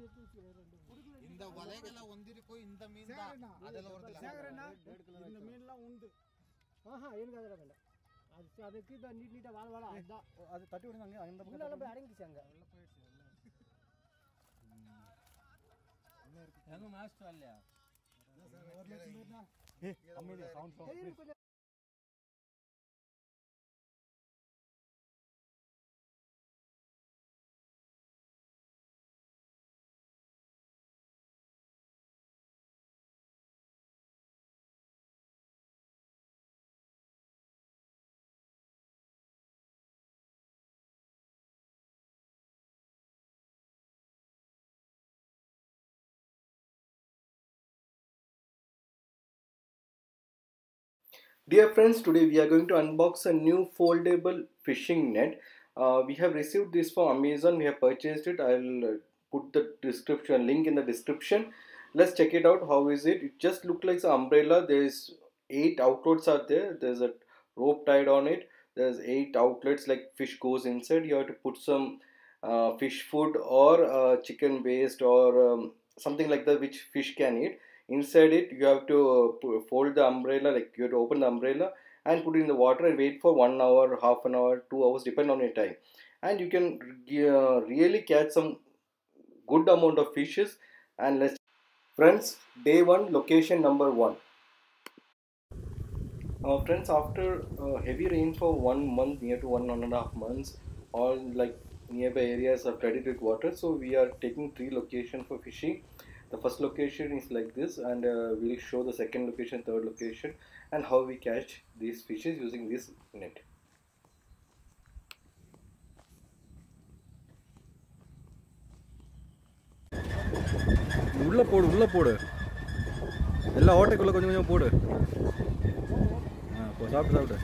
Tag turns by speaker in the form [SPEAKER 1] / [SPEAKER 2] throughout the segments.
[SPEAKER 1] இந்த வலைகள ஒந்திருக்கு இந்த மீன் தான் அதல வரது சேகரனா இந்த மீன்லாம் உண்டு
[SPEAKER 2] எனக்கு அதல வேண்டாம் அதுக்கு இப்ப நீட்டா வாழ அதான்
[SPEAKER 1] அது தட்டி விடுங்க அந்த பக்கம்
[SPEAKER 2] உள்ள போய் அடங்கிச்சாங்க
[SPEAKER 1] உள்ள போயிடுச்சு
[SPEAKER 3] எங்க மாஸ்டர் இல்லையா
[SPEAKER 1] ஒரு லட்சம் மீனா அமைதியா sound
[SPEAKER 4] Dear friends, today we are going to unbox a new foldable fishing net. We have received this from Amazon. We have purchased it. I'll put the description link in the description. Let's check it out. How is it? It just looks like an umbrella. There's 8 outlets out there. There's a rope tied on it. There's 8 outlets like fish goes inside. You have to put some fish food or chicken waste or something like that which fish can eat. Inside it you have to fold the umbrella, like you have to open the umbrella and put it in the water and wait for 1 hour, half an hour, 2 hours depending on your time, and you can really catch some good amount of fishes. And let's friends, day 1, location number 1. Friends, after heavy rain for 1 month, near to 1.5 months, all like nearby areas are flooded with water, so we are taking 3 locations for fishing. The first location is like this, and we'll show the second location, third location, and how we catch these fishes using this net.
[SPEAKER 5] உள்ள போடு எல்லா ஓட்டைக்குள்ள கொஞ்சம் கொஞ்சம் போடு. சாப்பிட்டு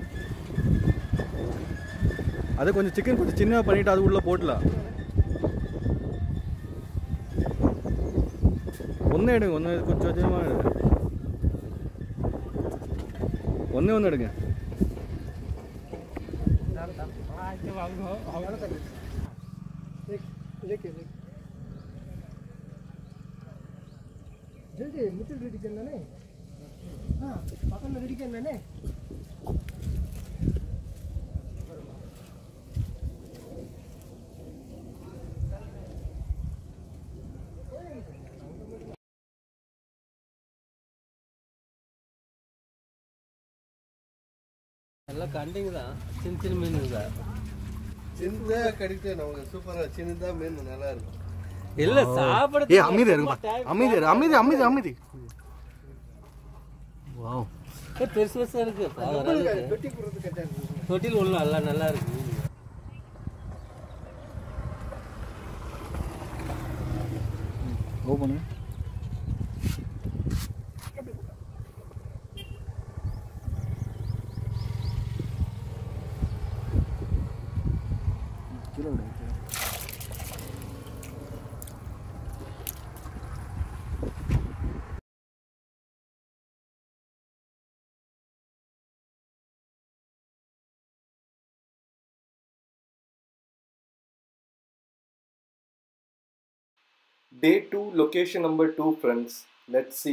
[SPEAKER 5] அது கொஞ்சம் chicken கொஞ்சம் சின்ன பண்ணிட்டு அது உள்ள போடலாம். ஒன்னே எடுங்க, ஒன்று கொஞ்சம் அதிகமாக எடுங்க, ஒன்று எடுங்க.
[SPEAKER 2] मित्र रेडी करना नहीं, हाँ पकड़ना रेडी करना नहीं.
[SPEAKER 3] எல்லாம் கண்டிங் தான், சின்ன மீன் தான்.
[SPEAKER 1] சின்னதா கடிட்டு நமக்கு சூப்பரா சின்னதா மீன் நல்லா இருக்கும்.
[SPEAKER 3] இல்ல சாப்பிட
[SPEAKER 5] அமைதி அமைதி. வாவ்,
[SPEAKER 3] பெருசு பெருசா இருக்கு. தொட்டில் உள்ள எல்லாம் நல்லா இருக்கு.
[SPEAKER 5] Open kilo.
[SPEAKER 4] Day 2, location number 2, friends. Let's see.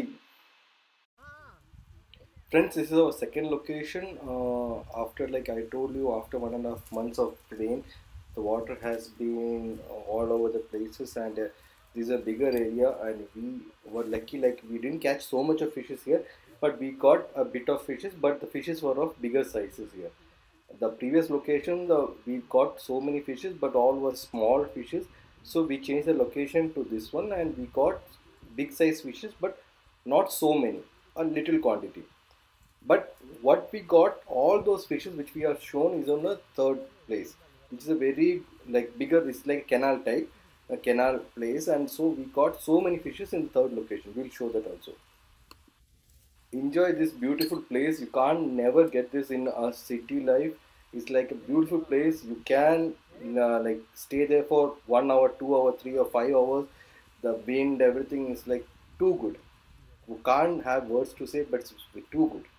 [SPEAKER 4] Friends, this is our second location. After, like I told you, after 1.5 months of rain, the water has been all over the places, and this is a bigger area, and we were lucky, like we didn't catch so much of fishes here, but we got a bit of fishes, but the fishes were of bigger sizes here. The previous location, we got so many fishes, but all were small fishes. So we changed the location to this one, and we got big size fishes, but not so many, a little quantity. But what we got, all those fishes which we are shown is on the third place, which is a very like bigger, it's like a canal type, a canal place, and so we got so many fishes in the third location. We'll show that also. Enjoy this beautiful place. You can't never get this in a city life. It's like a beautiful place. You can like stay there for 1 hour, 2 hours, 3 or 5 hours. The wind, everything is like too good. You can't have words to say, but it's too good.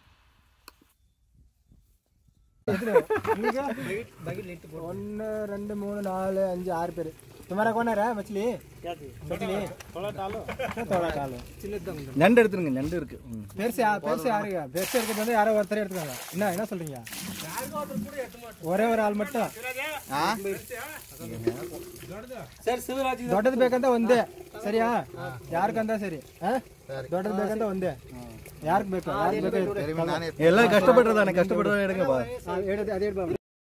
[SPEAKER 2] 1 2 3 4 5 6 பேர் तुम्हारा कौन है मछली मछली थोड़ा डालो
[SPEAKER 5] நண்டு எடுத்துருங்க நண்டு இருக்கு
[SPEAKER 2] பேர் से யாருங்க பேர் से இருக்கிறது யாரோ ஒருத்தரே எடுத்துக்காங்க என்ன சொல்றீங்க ஒரே ஒரு ஆள் மட்டும்
[SPEAKER 3] ಸರ್ ಶಿವರಾಜ್
[SPEAKER 2] ದೊಡ್ಡದು ಬೇಕಂತ ಒಂದೇ ಸರಿಯಾ ಯಾರ್ಕಂತ ಸರಿ ದೊಡ್ಡದು ಬೇಕಂತ ಒಂದೇ ಯಾರ್ಕ್ ಬೇಕು
[SPEAKER 5] எல்லாம் கஷ்டப்படுறதானே கஷ்டப்படுறதா எடுங்கப்பா
[SPEAKER 2] ಹೇಳೋದು ಅದೇ ಹೇಳ್ಬಾ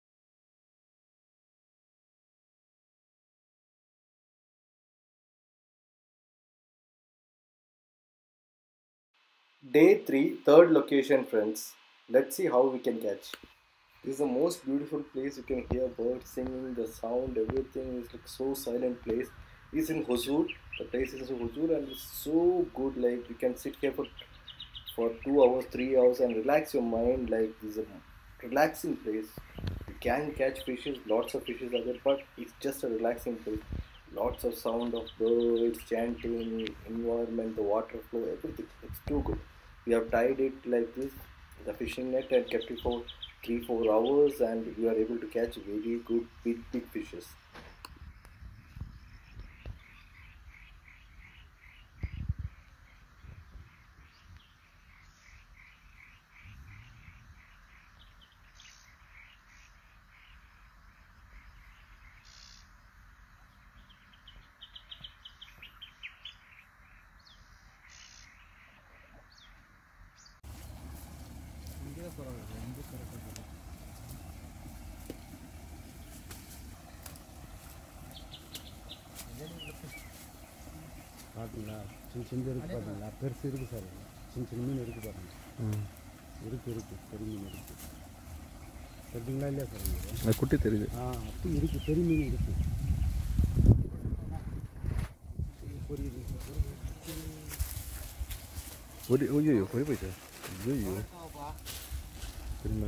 [SPEAKER 4] Day 3, third location, friends. Let's see how we can catch. This is the most beautiful place. You can hear birds singing, the sound, everything is like so silent place. It's in Hosur. The place is in Hosur and it's so good. Like you can sit here for 2 hours, 3 hours and relax your mind. Like this is a relaxing place. You can catch fishes, lots of fishes are there, but it's just a relaxing place. Lots of sound of birds, chanting, environment, the water flow, everything. It's too good. We have tied it like this, the fishing net, and kept it for 3-4 hours, and we are able to catch very good big fishes.
[SPEAKER 1] பார்த்தீங்களா சின்ன இருக்கு பார்த்தீங்களா பெருசு இருக்குது sir சின்ன மீன் இருக்குது பாருங்க இருக்கு பெரிய மீன் இருக்குது தெரியுங்களா இல்லையா சார்
[SPEAKER 5] குட்டி தெரியுது
[SPEAKER 1] அப்படி இருக்குது பெரிய மீன் இருக்குது
[SPEAKER 5] ஐயோ போய் போயிட்டு ஐயோ திரும்ப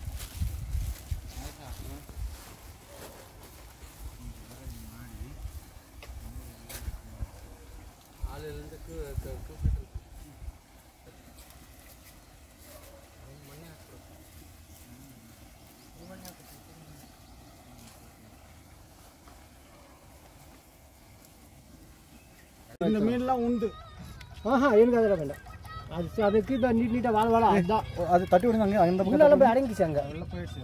[SPEAKER 2] இந்த மீன்லாம் உண்டு எனக்கு அதெல்லாம் வேண்டாம் அதுக்கு தான் நீட்டாக வாழ அதுதான்
[SPEAKER 5] அது தட்டி விடுங்க அங்கே அந்த பக்கம்
[SPEAKER 2] உள்ளே போய் அடங்கிச்சு அங்கே உள்ள போயிடுச்சு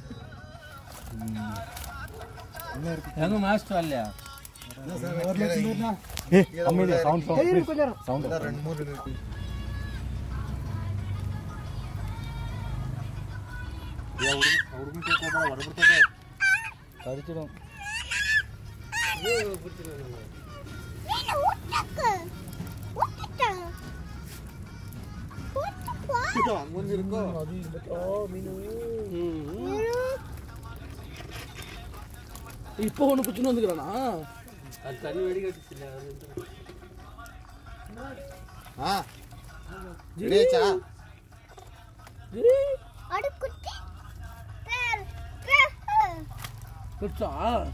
[SPEAKER 3] ಹೆಂಗ ಮಾಸ್ಟರ್ ಅಲ್ಲ
[SPEAKER 5] சவுண்ட் கடிச்சிடும்
[SPEAKER 3] இப்போ ஒன்று குச்சின்னு வந்துக்கிறானா அது தனி வெடி கட்டிச்சு குச்சா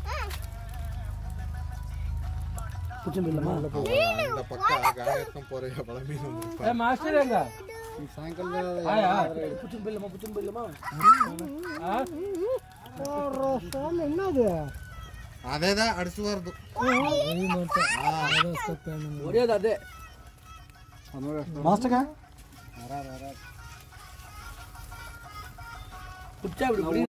[SPEAKER 3] குச்சம் இல்லமா மாஸ்டர் எங்க குச்சம் இல்லமா
[SPEAKER 2] என்னது
[SPEAKER 1] அதேதான் அடிச்சு வருது
[SPEAKER 3] ஒரேது அதே
[SPEAKER 5] மாஸ்டர்க்கா
[SPEAKER 3] குச்சா இப்படி